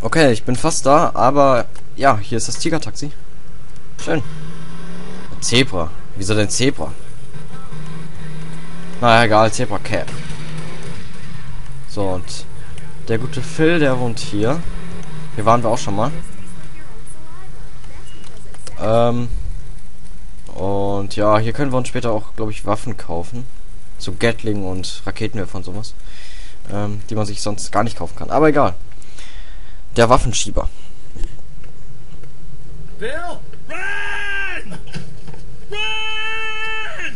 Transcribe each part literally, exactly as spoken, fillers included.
Okay, ich bin fast da, aber ja, hier ist das Tiger-Taxi. Schön. Zebra. Wieso denn Zebra? Naja, egal, Zebra Cap. So, und der gute Phil, der wohnt hier. Hier waren wir auch schon mal. Ähm. Und ja, hier können wir uns später auch, glaube ich, Waffen kaufen. So Gatling und Raketenwerfer und sowas. Ähm, die man sich sonst gar nicht kaufen kann. Aber egal. Der Waffenschieber. Bill! Run! Run!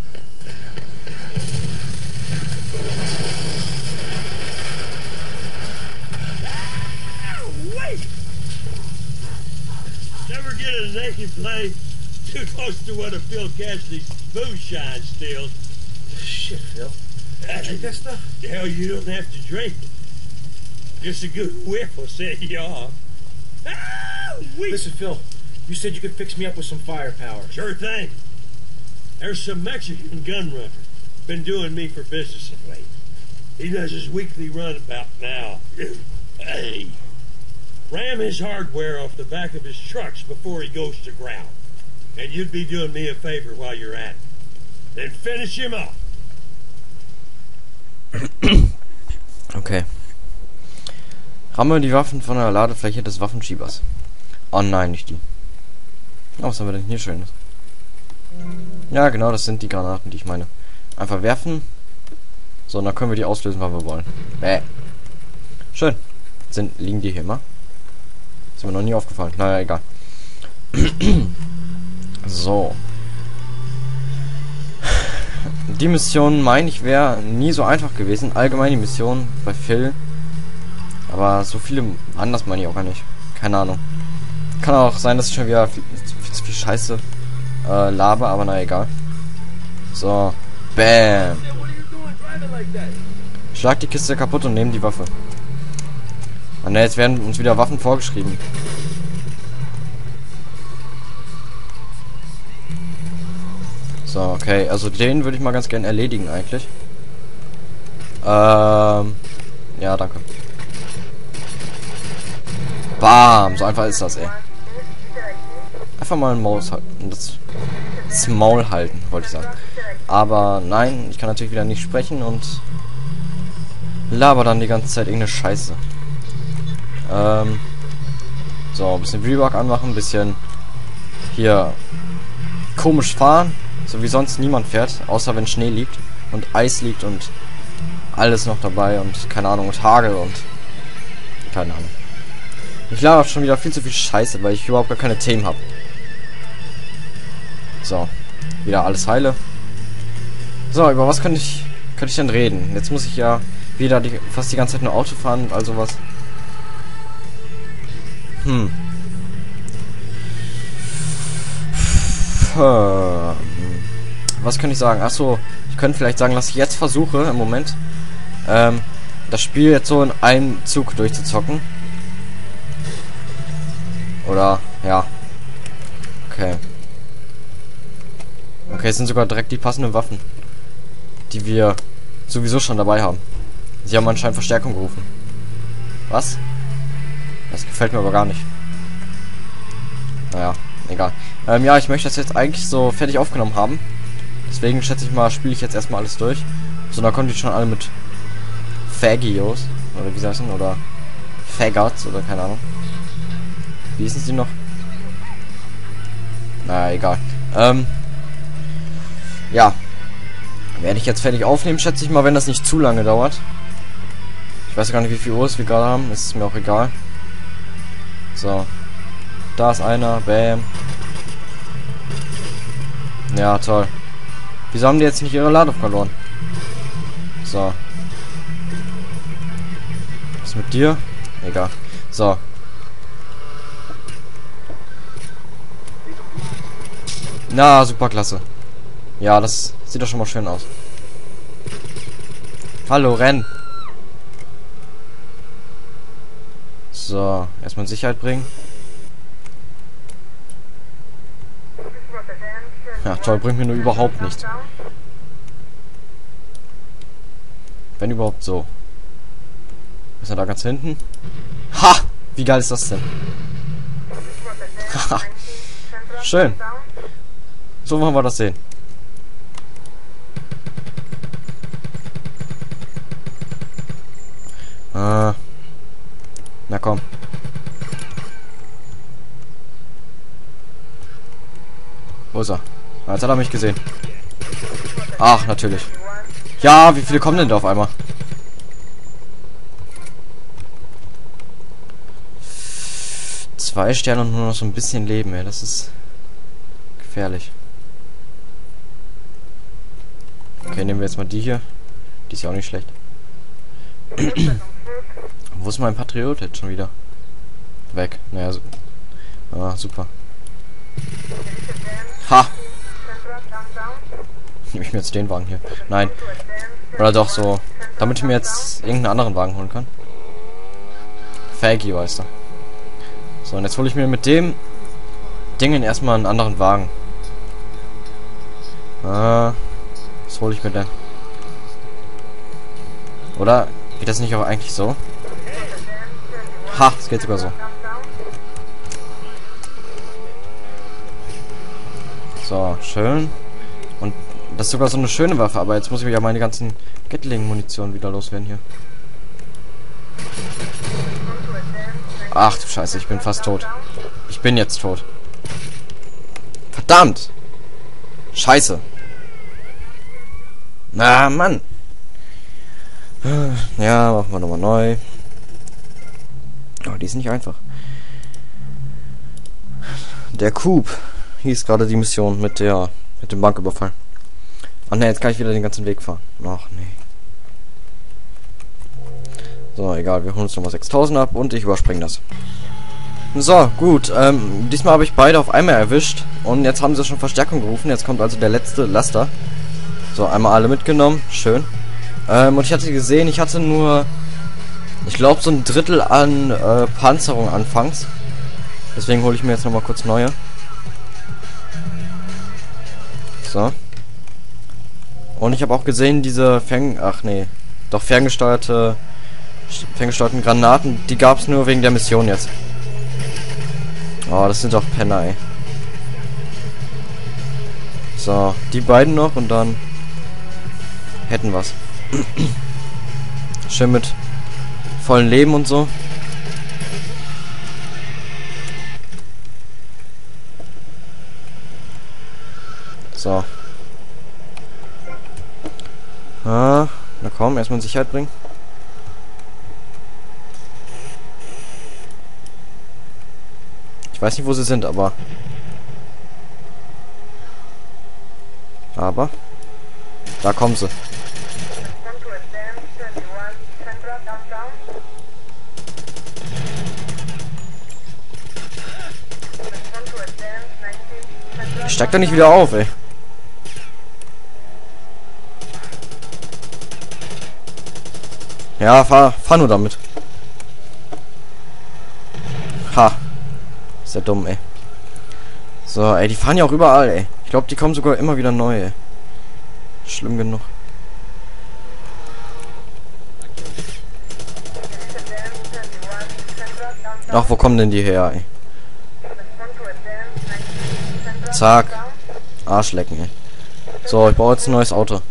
Ah, wait! Never get a naked play too close to one of Phil Cassidy's moonshine stills. Shit, Phil. You drink that stuff? Hell, you don't have to drink it. Just a good whiff will set you off. Ah, wait! Listen, Phil, you said you could fix me up with some firepower. Sure thing. There's some Mexican gun runner been doing me for business of late. He does his weekly run about now. Hey, ram his hardware off the back of his trucks before he goes to ground. And you'd be doing me a favor while you're at it. Then finish him off. Okay. Ramme die Waffen von der Ladefläche des Waffenschiebers. Oh nein, nicht die. Oh, was haben wir denn hier Schönes? Ja, genau, das sind die Granaten, die ich meine. Einfach werfen. So, und dann können wir die auslösen, wann wir wollen. Bäh. Schön. Sind, liegen die hier immer? Ist mir noch nie aufgefallen. Naja, egal. So. Die Mission, meine ich, wäre nie so einfach gewesen. Allgemein die Mission bei Phil. Aber so viele anders meine ich auch gar nicht. Keine Ahnung. Kann auch sein, dass ich schon wieder viel, viel zu viel Scheiße äh, laber, aber na egal. So. Bam. Schlag die Kiste kaputt und nehmen die Waffe. Ah ne, jetzt werden uns wieder Waffen vorgeschrieben. So, okay. Also den würde ich mal ganz gern erledigen eigentlich. Ähm. Ja, danke. Bam, so einfach ist das, ey. Einfach mal ein Maus halten. Das, das Maul halten, wollte ich sagen. Aber nein, ich kann natürlich wieder nicht sprechen und laber dann die ganze Zeit irgendeine Scheiße. Ähm. So, ein bisschen Rework anmachen, ein bisschen hier komisch fahren, so wie sonst niemand fährt, außer wenn Schnee liegt und Eis liegt und alles noch dabei und keine Ahnung, und Hagel und keine Ahnung. Ich laber schon wieder viel zu viel Scheiße, weil ich überhaupt gar keine Themen habe. So, wieder alles heile. So, über was könnte ich könnte ich denn reden? Jetzt muss ich ja wieder die, fast die ganze Zeit nur Auto fahren und all sowas. Hm. Was könnte ich sagen? Achso, ich könnte vielleicht sagen, dass ich jetzt versuche, im Moment, ähm, das Spiel jetzt so in einem Zug durchzuzocken. Oder, ja. Okay. Okay, es sind sogar direkt die passenden Waffen, die wir sowieso schon dabei haben. Sie haben anscheinend Verstärkung gerufen. Was? Das gefällt mir aber gar nicht. Naja, egal. Ähm, ja, ich möchte das jetzt eigentlich so fertig aufgenommen haben. Deswegen schätze ich mal, spiele ich jetzt erstmal alles durch. So, da kommen die schon alle mit Fagios. Oder wie heißt das? Oder Faggots oder keine Ahnung. Wie hießen sie noch? Naja, egal. Ähm. Ja. Werde ich jetzt fertig aufnehmen, schätze ich mal, wenn das nicht zu lange dauert. Ich weiß gar nicht, wie viel Uhr es wir gerade haben. Ist mir auch egal. So. Da ist einer. Bam. Ja, toll. Wieso haben die jetzt nicht ihre Ladung verloren? So. Was ist mit dir? Egal. So. Na, super klasse. Ja, das sieht doch schon mal schön aus. Hallo, renn. So, erstmal in Sicherheit bringen. Ja, toll, bringt mir nur überhaupt nichts. Wenn überhaupt so. Ist er da ganz hinten? Ha! Wie geil ist das denn? Haha. Schön. So wollen wir das sehen. Ah. Na komm. Wo ist er? Ah, jetzt hat er mich gesehen. Ach, natürlich. Ja, wie viele kommen denn da auf einmal? Zwei Sterne und nur noch so ein bisschen Leben, ey. Das ist gefährlich. Okay, nehmen wir jetzt mal die hier. Die ist ja auch nicht schlecht. Wo ist mein Patriot jetzt schon wieder? Weg. Naja, so. Ah, super. Ha! Nehme ich mir jetzt den Wagen hier? Nein. Oder doch so. Damit ich mir jetzt irgendeinen anderen Wagen holen kann. Faggy weißt du. So, und jetzt hole ich mir mit dem Dingen erstmal einen anderen Wagen. Ah, was hole ich mir denn? Oder geht das nicht auch eigentlich so? Ha, es geht sogar so. So, schön. Und das ist sogar so eine schöne Waffe, aber jetzt muss ich ja meine ganzen Gatling-Munition wieder loswerden hier. Ach du Scheiße, ich bin fast tot. Ich bin jetzt tot. Verdammt! Scheiße. Na, Mann. Ja, machen wir nochmal neu. Oh, die ist nicht einfach. Der Coup hieß gerade die Mission mit der mit dem Banküberfall. Ach ne, jetzt kann ich wieder den ganzen Weg fahren. Ach nee. So, egal, wir holen uns nochmal sechstausend ab und ich überspringe das. So, gut. Ähm, diesmal habe ich beide auf einmal erwischt. Und jetzt haben sie schon Verstärkung gerufen. Jetzt kommt also der letzte Laster. So, einmal alle mitgenommen. Schön. Ähm, und ich hatte gesehen, ich hatte nur, ich glaube, so ein Drittel an äh, Panzerung anfangs. Deswegen hole ich mir jetzt nochmal kurz neue. So. Und ich habe auch gesehen, diese Fern... Ach nee. Doch ferngesteuerte... ferngesteuerten Granaten, die gab es nur wegen der Mission jetzt. Oh, das sind doch Penner, ey. So, die beiden noch und dann hätten wir's. Schön mit vollen Leben und so. So. Ah, na komm, erstmal in Sicherheit bringen. Ich weiß nicht, wo sie sind, aber... Aber... Da kommen sie. Ich steig da nicht wieder auf, ey. Ja, fahr, fahr nur damit. Ha. Ist ja dumm, ey. So, ey, die fahren ja auch überall, ey. Ich glaube, die kommen sogar immer wieder neu, ey. Schlimm genug. Ach, wo kommen denn die her, ey? Zack. Arschlecken, ey. So, ich baue jetzt ein neues Auto.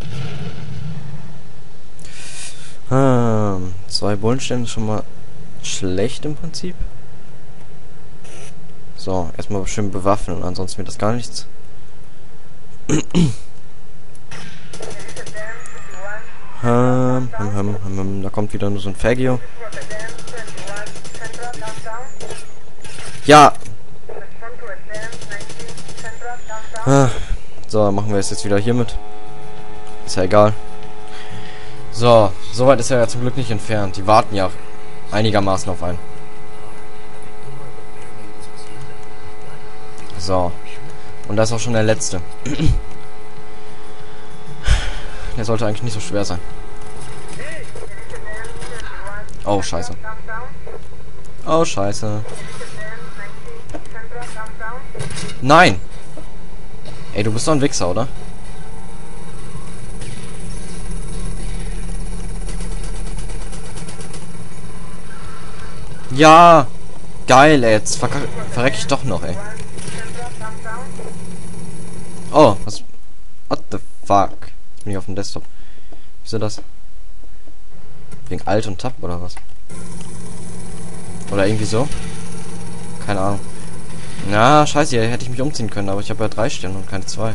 Hm, zwei Bullenstämme ist schon mal schlecht im Prinzip. So, erstmal schön bewaffnen, ansonsten wird das gar nichts. hm, hm, hm, hm, da kommt wieder nur so ein Fagio. Ja! Ah, so, machen wir es jetzt wieder hier mit. Ist ja egal. So, soweit ist er ja zum Glück nicht entfernt. Die warten ja einigermaßen auf einen. So. Und das ist auch schon der letzte. Der sollte eigentlich nicht so schwer sein. Oh, scheiße. Oh, scheiße. Nein! Ey, du bist doch ein Wichser, oder? Ja! Geil, ey. Jetzt ver verreck ich doch noch, ey. Oh, was... What the fuck? Bin ich auf dem Desktop. Wieso das? Wegen Alt und Tab oder was? Oder irgendwie so? Keine Ahnung. Na, scheiße, hier hätte ich mich umziehen können, aber ich habe ja drei Sterne und keine zwei.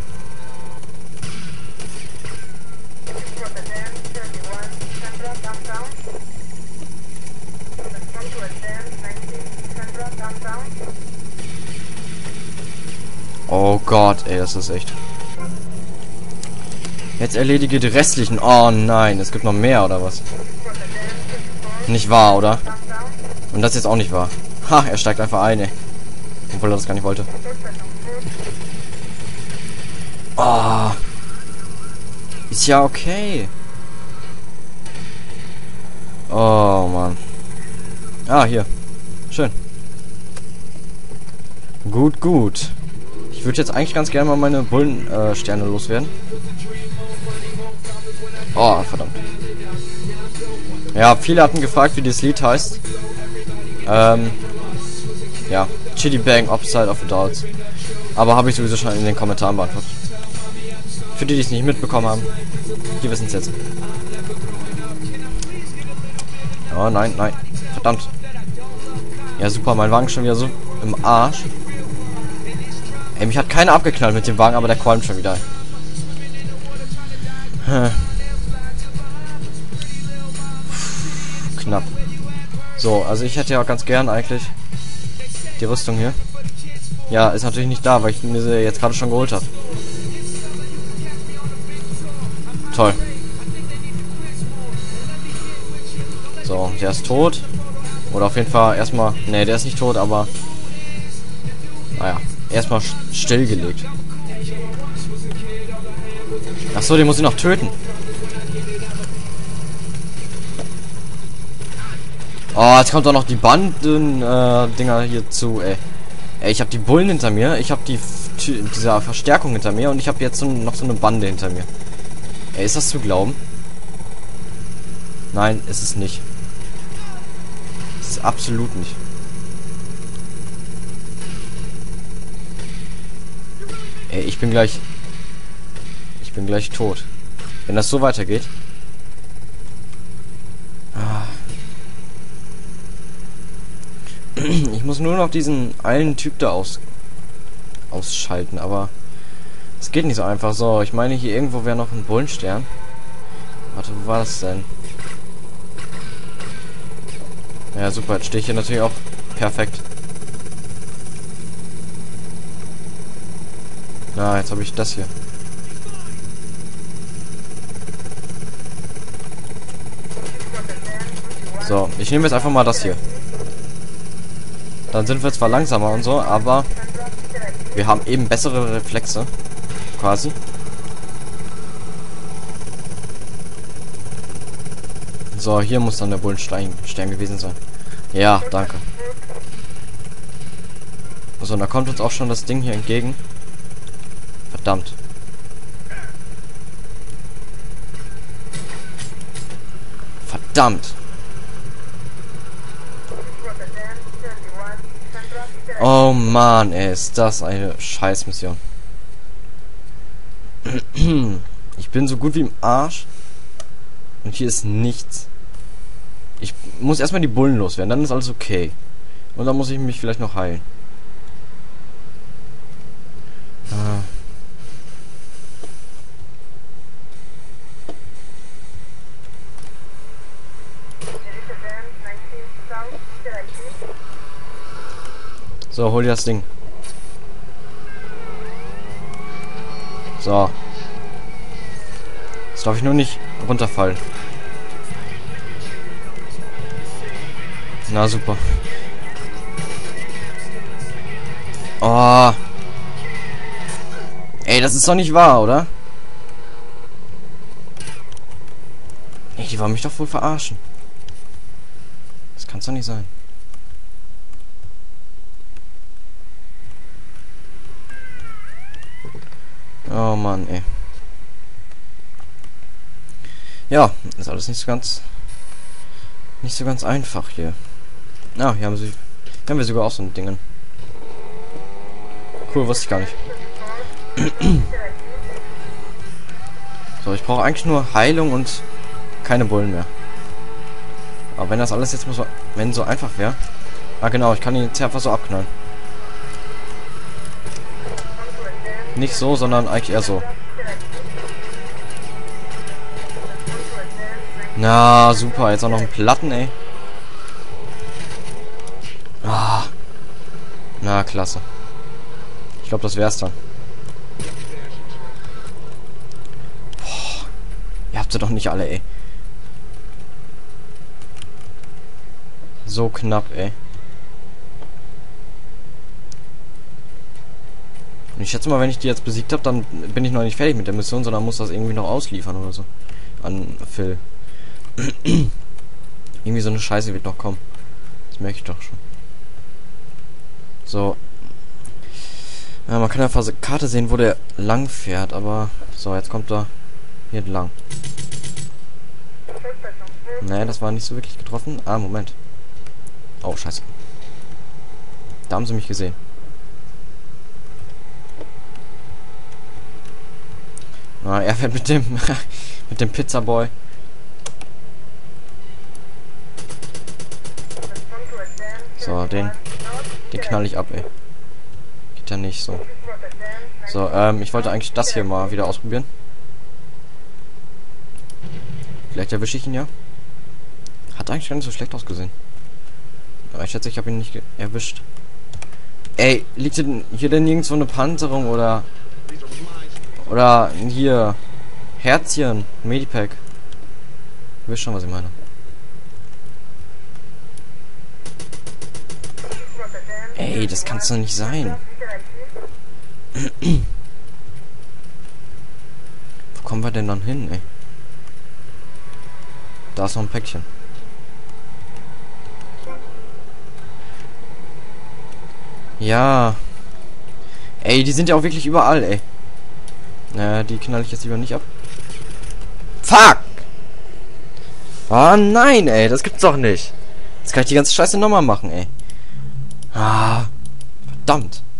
Oh Gott, ey, das ist echt. Jetzt erledige die restlichen. Oh nein, es gibt noch mehr, oder was? Nicht wahr, oder? Und das jetzt auch nicht wahr. Ha, er steigt einfach ein, ey. Obwohl er das gar nicht wollte. Oh. Ist ja okay. Oh, Mann. Ah, hier. Schön. Gut, gut. Ich würde jetzt eigentlich ganz gerne mal meine Bullensterne äh, loswerden. Oh, verdammt. Ja, viele hatten gefragt, wie das Lied heißt. Ähm, ja, Chitty Bang, Upside of Adults. Aber habe ich sowieso schon in den Kommentaren beantwortet. Für die, die es nicht mitbekommen haben, die wissen es jetzt. Oh nein, nein. Verdammt. Ja, super, mein Wagen ist schon wieder so im Arsch. Ey, mich hat keiner abgeknallt mit dem Wagen, aber der qualmt schon wieder. Hm. Knapp. So, also ich hätte ja auch ganz gern eigentlich die Rüstung hier. Ja, ist natürlich nicht da, weil ich mir sie jetzt gerade schon geholt habe. Toll. So, der ist tot. Oder auf jeden Fall erstmal... Ne, der ist nicht tot, aber... Naja, erstmal stillgelegt. Achso, den muss ich noch töten. Oh, jetzt kommt doch noch die Banden-Dinger äh, hier zu, ey. Ey, ich habe die Bullen hinter mir, ich habe die diese Verstärkung hinter mir und ich habe jetzt so, noch so eine Bande hinter mir. Ey, ist das zu glauben? Nein, ist es nicht. Es ist absolut nicht. Ey, ich bin gleich... Ich bin gleich tot. Wenn das so weitergeht... Ich muss nur noch diesen einen Typ da aus ausschalten, aber es geht nicht so einfach. So, ich meine, hier irgendwo wäre noch ein Bullenstern. Warte, wo war das denn? Ja, super, jetzt stehe ich hier natürlich auch perfekt. Na, jetzt habe ich das hier. So, ich nehme jetzt einfach mal das hier. Dann sind wir zwar langsamer und so, aber wir haben eben bessere Reflexe. Quasi. So, hier muss dann der Bullenstein Stern gewesen sein. Ja, danke. So, und da kommt uns auch schon das Ding hier entgegen. Verdammt. Verdammt. Oh Mann, ey, ist das eine Scheißmission. Ich bin so gut wie im Arsch. Und hier ist nichts. Ich muss erstmal die Bullen loswerden, dann ist alles okay. Und dann muss ich mich vielleicht noch heilen. Ah. So, hol dir das Ding. So. Jetzt darf ich nur nicht runterfallen. Na super. Oh. Ey, das ist doch nicht wahr, oder? Ey, die wollen mich doch wohl verarschen. Das kann's doch nicht sein. Oh Mann, ey. Ja, ist alles nicht so ganz... Nicht so ganz einfach hier. Ah, hier haben sie. Hier haben wir sogar auch so ein Ding. Cool, wusste ich gar nicht. So, ich brauche eigentlich nur Heilung und keine Bullen mehr. Aber wenn das alles jetzt mal so, wenn so einfach wäre. Ah genau, ich kann ihn jetzt einfach so abknallen. Nicht so, sondern eigentlich eher so. Na, super, jetzt auch noch ein Platten, ey. Ah. Na, klasse. Ich glaube, das wär's dann. Boah. Ihr habt sie doch nicht alle, ey. So knapp, ey. Und ich schätze mal, wenn ich die jetzt besiegt habe, dann bin ich noch nicht fertig mit der Mission, sondern muss das irgendwie noch ausliefern oder so. An Phil. Irgendwie so eine Scheiße wird noch kommen. Das merke ich doch schon. So. Ja, man kann ja auf der Karte sehen, wo der lang fährt, aber... So, jetzt kommt er hier entlang. Nee, das war nicht so wirklich getroffen. Ah, Moment. Oh, scheiße. Da haben sie mich gesehen. Ah, er fährt mit dem... mit dem Pizzaboy. So, den... Den knall ich ab, ey. Geht ja nicht so. So, ähm, ich wollte eigentlich das hier mal wieder ausprobieren. Vielleicht erwische ich ihn ja. Hat eigentlich gar nicht so schlecht ausgesehen. Aber ich schätze, ich habe ihn nicht erwischt. Ey, liegt denn hier denn nirgendwo eine Panzerung oder... Oder hier... Herzchen, Medipack. Du wisst schon, was ich meine. Ey, das kann's doch nicht sein. Wo kommen wir denn dann hin, ey? Da ist noch ein Päckchen. Ja. Ey, die sind ja auch wirklich überall, ey. Naja, die knall ich jetzt lieber nicht ab. Fuck! Oh nein, ey, das gibt's doch nicht. Jetzt kann ich die ganze Scheiße nochmal machen, ey. Ah, verdammt.